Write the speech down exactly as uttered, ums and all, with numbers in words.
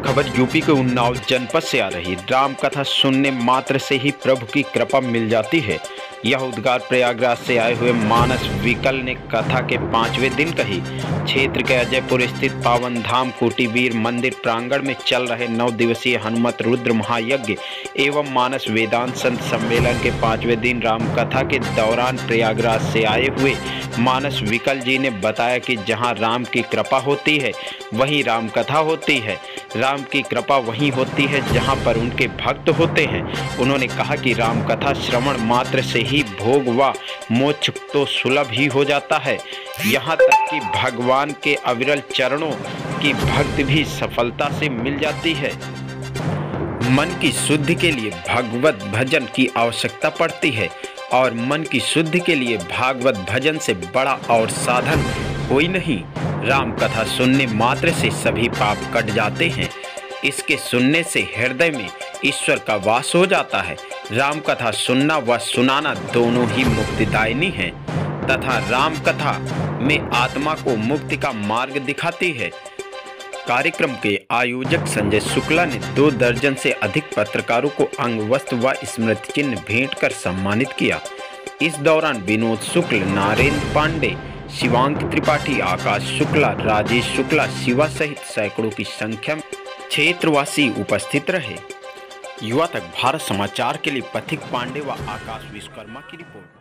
खबर यूपी के उन्नाव जनपद से आ रही। राम कथा सुनने मात्र से ही प्रभु की कृपा मिल जाती है। यह उद्गार प्रयागराज से आए हुए मानस विकल ने कथा के पांचवें दिन कही। क्षेत्र के अजयपुर स्थित पावन धाम कोटिवीर मंदिर प्रांगण में चल रहे नौ दिवसीय हनुमत रुद्र महायज्ञ एवं मानस वेदांत संत सम्मेलन के पांचवें दिन राम कथा के दौरान प्रयागराज से आए हुए मानस विकल जी ने बताया कि जहां राम की कृपा होती है वहीं राम कथा होती है। राम की कृपा वहीं होती है जहां पर उनके भक्त होते हैं। उन्होंने कहा कि राम कथा श्रवण मात्र से ही भोग व मोक्ष तो सुलभ ही हो जाता है। यहाँ तक कि भगवान के अविरल चरणों की भक्ति भी सफलता से मिल जाती है। मन की शुद्धि के लिए भागवत भजन की आवश्यकता पड़ती है और मन की शुद्धि के लिए भागवत भजन से बड़ा और साधन कोई नहीं। राम कथा सुनने मात्र से सभी पाप कट जाते हैं। इसके सुनने से हृदय में ईश्वर का वास हो जाता है। राम कथा सुनना व सुनाना दोनों ही मुक्तिदायिनी है तथा राम कथा में आत्मा को मुक्ति का मार्ग दिखाती है। कार्यक्रम के आयोजक संजय शुक्ला ने दो दर्जन से अधिक पत्रकारों को अंग वस्त्र व स्मृति चिन्ह भेंट कर सम्मानित किया। इस दौरान विनोद शुक्ल, नारेंद्र पांडे, शिवांक त्रिपाठी, आकाश शुक्ला, राजेश शुक्ला, शिवा सहित सैकड़ों की संख्या में क्षेत्रवासी उपस्थित रहे। युवा तक भारत समाचार के लिए पथिक पांडे व आकाश विश्वकर्मा की रिपोर्ट।